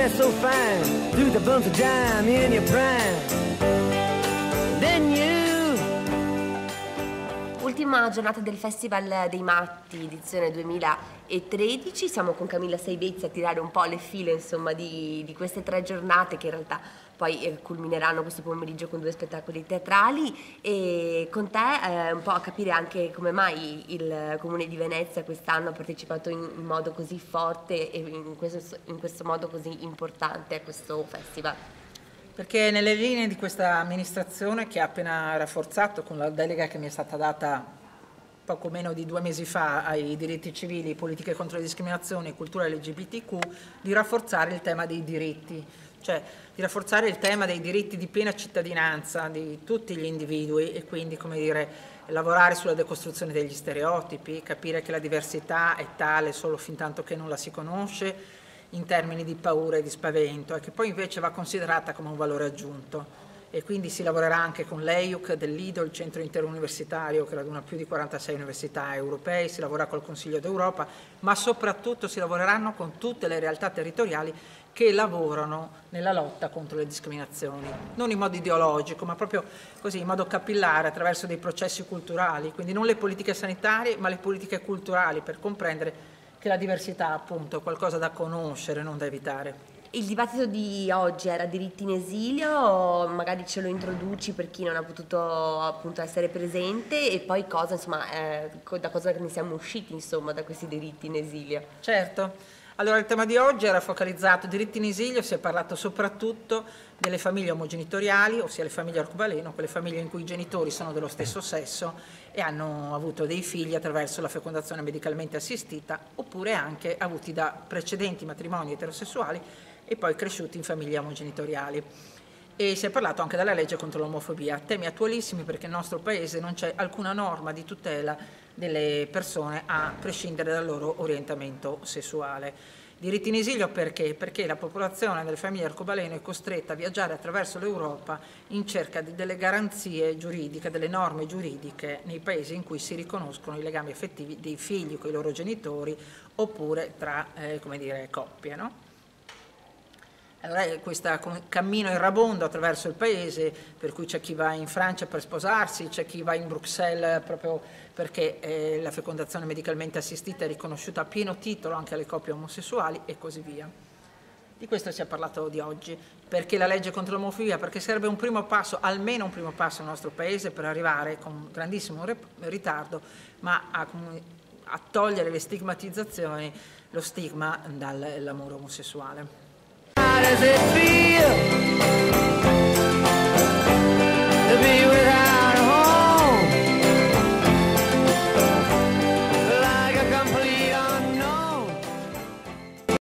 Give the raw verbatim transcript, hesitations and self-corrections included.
dress so fine, threw the bumps of dime in your prime. Then you. Ultima giornata del Festival dei Matti, edizione duemilatredici. Siamo con Camilla Seivezzi a tirare un po' le file, insomma, di, di queste tre giornate che in realtà poi eh, culmineranno questo pomeriggio con due spettacoli teatrali, e con te eh, un po' a capire anche come mai il Comune di Venezia quest'anno ha partecipato in, in modo così forte e in questo, in questo modo così importante a questo festival. Perché nelle linee di questa amministrazione, che ha appena rafforzato con la delega che mi è stata data poco meno di due mesi fa ai diritti civili, politiche contro le discriminazioni e cultura L G B T Q, di rafforzare il tema dei diritti, cioè di rafforzare il tema dei diritti di piena cittadinanza di tutti gli individui, e quindi, come dire, lavorare sulla decostruzione degli stereotipi, capire che la diversità è tale solo fin tanto che non la si conosce in termini di paura e di spavento, e che poi invece va considerata come un valore aggiunto. E quindi si lavorerà anche con l'E I U C dell'I D O, il centro interuniversitario che raduna più di quarantasei università europee, si lavora col Consiglio d'Europa, ma soprattutto si lavoreranno con tutte le realtà territoriali che lavorano nella lotta contro le discriminazioni, non in modo ideologico, ma proprio così, in modo capillare, attraverso dei processi culturali, quindi non le politiche sanitarie, ma le politiche culturali, per comprendere che la diversità, appunto, è qualcosa da conoscere, non da evitare. Il dibattito di oggi era diritti in esilio, magari ce lo introduci per chi non ha potuto appunto essere presente, e poi cosa, insomma, eh, da cosa ne siamo usciti, insomma, da questi diritti in esilio? Certo. Allora, il tema di oggi era focalizzato, diritti in esilio, si è parlato soprattutto delle famiglie omogenitoriali, ossia le famiglie arcobaleno, quelle famiglie in cui i genitori sono dello stesso sesso e hanno avuto dei figli attraverso la fecondazione medicalmente assistita, oppure anche avuti da precedenti matrimoni eterosessuali e poi cresciuti in famiglie omogenitoriali. E si è parlato anche della legge contro l'omofobia, temi attualissimi perché nel nostro Paese non c'è alcuna norma di tutela delle persone a prescindere dal loro orientamento sessuale. Diritti in esilio perché? Perché la popolazione delle famiglie arcobaleno è costretta a viaggiare attraverso l'Europa in cerca di delle garanzie giuridiche, delle norme giuridiche nei paesi in cui si riconoscono i legami affettivi dei figli con i loro genitori oppure tra eh, come dire, coppie, no? Allora questo cammino errabondo attraverso il paese, per cui c'è chi va in Francia per sposarsi, c'è chi va in Bruxelles proprio perché eh, la fecondazione medicalmente assistita è riconosciuta a pieno titolo anche alle coppie omosessuali e così via. Di questo si è parlato di oggi. Perché la legge contro l'omofobia? Perché serve un primo passo, almeno un primo passo nel nostro Paese, per arrivare con grandissimo ritardo, ma a, a togliere le stigmatizzazioni, lo stigma dall'amore omosessuale. As it